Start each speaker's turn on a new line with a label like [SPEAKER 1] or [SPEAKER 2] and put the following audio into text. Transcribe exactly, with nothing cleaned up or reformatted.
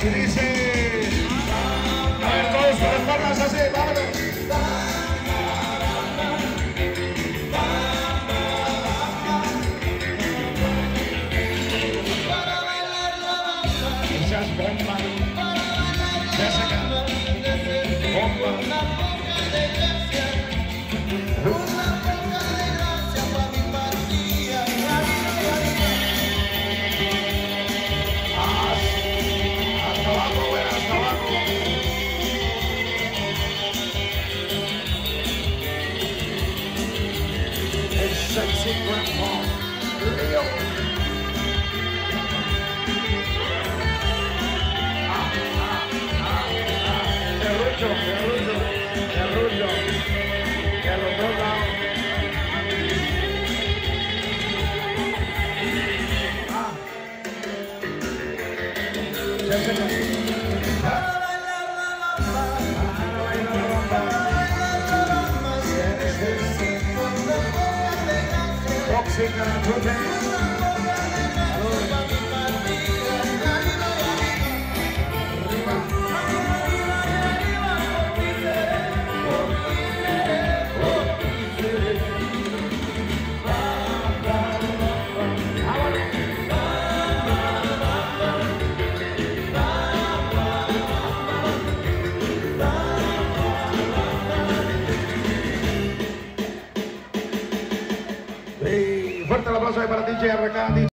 [SPEAKER 1] Y dice, a ver, todos con las palmas así, vámonos. Esas bombas, ya se acabó. Bomba. Sexy grandpa, Leo. Ah, ah, ah, ah. Terrucho, terrucho, terrucho, terrucho. Ah. Ya se acabó. Tóxica, fuerte el aplauso ahí para D J R K.